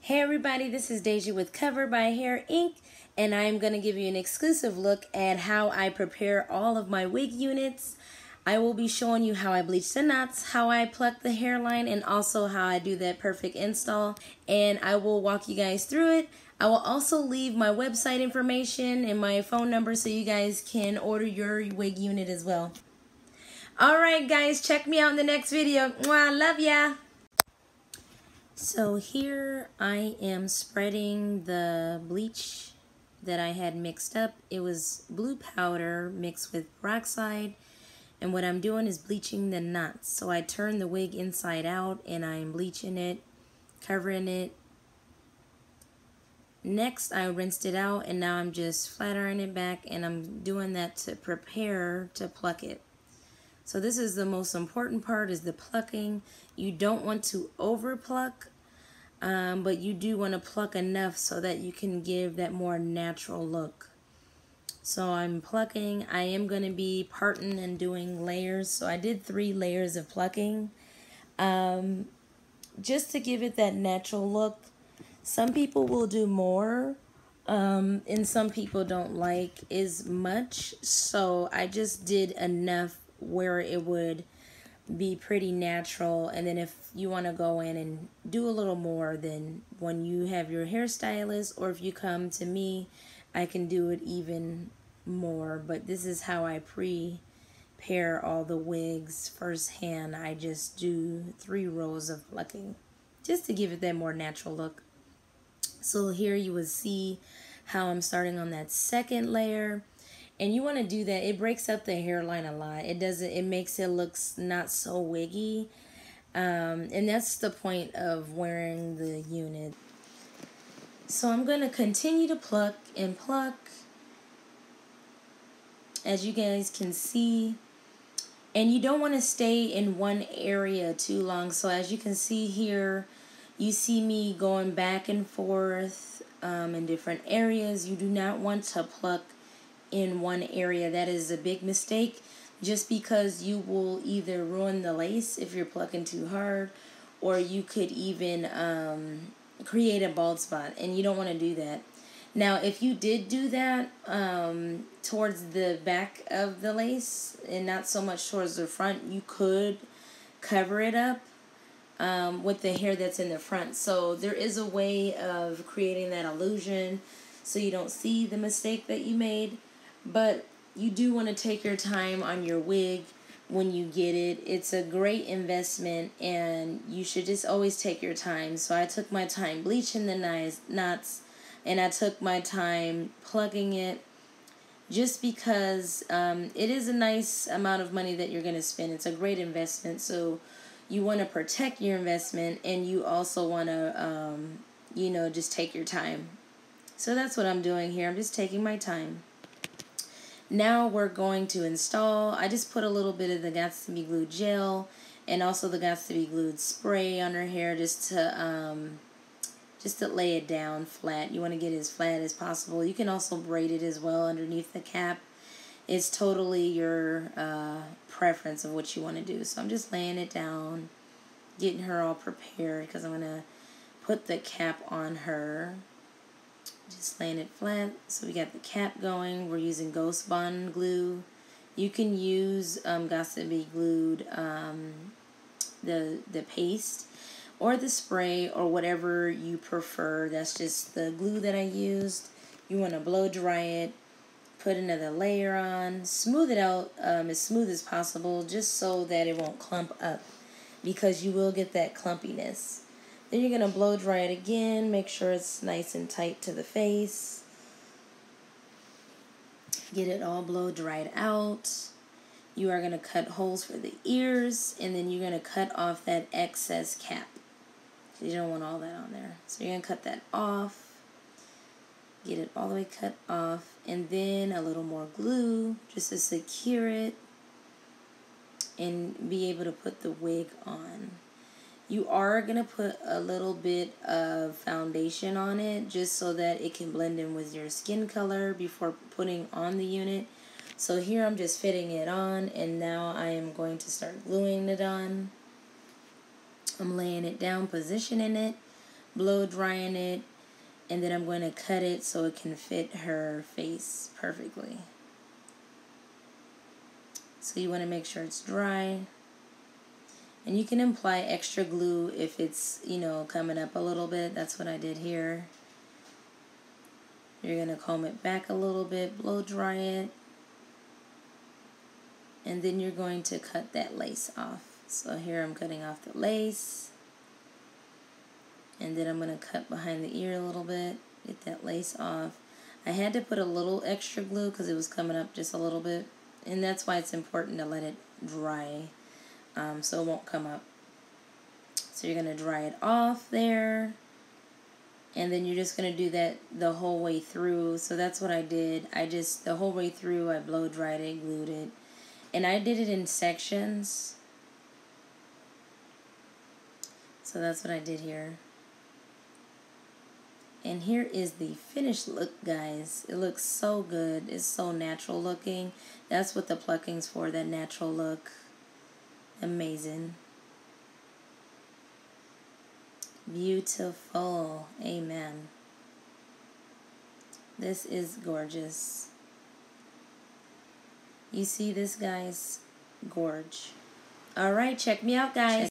Hey everybody, this is Deja with Covered ByHair Inc. And I am going to give you an exclusive look at how I prepare all of my wig units. I will be showing you how I bleach the knots, how I pluck the hairline, and also how I do that perfect install. And I will walk you guys through it. I will also leave my website information and my phone number so you guys can order your wig unit as well. Alright guys, check me out in the next video. Mwah, love ya! So here I am spreading the bleach that I had mixed up. It was blue powder mixed with peroxide, and what I'm doing is bleaching the knots. So I turn the wig inside out and I'm bleaching it, covering it. Next I rinsed it out and now I'm just flat ironing it back, and I'm doing that to prepare to pluck it. So this is the most important part, is the plucking. You don't want to over pluck, but you do want to pluck enough so that you can give that more natural look. So I'm plucking. I am going to be parting and doing layers. So I did 3 layers of plucking just to give it that natural look. Some people will do more, and some people don't like as much. So I just did enough where it would be pretty natural, and then if you want to go in and do a little more, then when you have your hairstylist or if you come to me, I can do it even more. But this is how I prepare all the wigs firsthand. I just do 3 rows of plucking just to give it that more natural look. So here you would see how I'm starting on that second layer. And you want to do that. It breaks up the hairline a lot. It makes it look not so wiggy. And that's the point of wearing the unit. So I'm going to continue to pluck and pluck, as you guys can see. And you don't want to stay in one area too long. So as you can see here, you see me going back and forth in different areas. You do not want to pluck in one area. That is a big mistake, just because you will either ruin the lace if you're plucking too hard, or you could even create a bald spot, and you don't want to do that. Now if you did do that towards the back of the lace and not so much towards the front, you could cover it up with the hair that's in the front. So there is a way of creating that illusion so you don't see the mistake that you made. But you do want to take your time on your wig when you get it. It's a great investment, and you should just always take your time. So I took my time bleaching the knots, and I took my time plucking it, just because it is a nice amount of money that you're going to spend. It's a great investment. So you want to protect your investment, and you also want to, just take your time. So that's what I'm doing here. I'm just taking my time. Now we're going to install. I just put a little bit of the Gots to Be Glued gel and also the Gots to Be Glued spray on her hair, just to lay it down flat. You want to get it as flat as possible. You can also braid it as well underneath the cap. It's totally your preference of what you want to do. So I'm just laying it down, getting her all prepared, because I'm going to put the cap on her. Just laying it flat. So we got the cap going. We're using Ghost Bond glue. You can use Gots to Be Glued, the paste, or the spray, or whatever you prefer. That's just the glue that I used. You want to blow dry it, put another layer on, smooth it out as smooth as possible, just so that it won't clump up, because you will get that clumpiness. Then you're going to blow dry it again. Make sure it's nice and tight to the face. Get it all blow dried out. You are going to cut holes for the ears, and then you're going to cut off that excess cap. You don't want all that on there. So you're going to cut that off. Get it all the way cut off, and then a little more glue just to secure it and be able to put the wig on. You are going to put a little bit of foundation on it, just so that it can blend in with your skin color before putting on the unit. So here I'm just fitting it on, and now I am going to start gluing it on. I'm laying it down, positioning it, blow drying it, and then I'm going to cut it so it can fit her face perfectly. So you want to make sure it's dry. And you can apply extra glue if it's, you know, coming up a little bit. That's what I did here. You're going to comb it back a little bit, blow dry it. And then you're going to cut that lace off. So here I'm cutting off the lace. And then I'm going to cut behind the ear a little bit, get that lace off. I had to put a little extra glue because it was coming up just a little bit. And that's why it's important to let it dry so it won't come up. So you're going to dry it off there. And then you're just going to do that the whole way through. So that's what I did. The whole way through, I blow dried it, glued it. And I did it in sections. So that's what I did here. And here is the finished look, guys. It looks so good. It's so natural looking. That's what the plucking's for, that natural look. Amazing. Beautiful. Amen. This is gorgeous. You see this, guys? Gorge. All right, check me out, guys.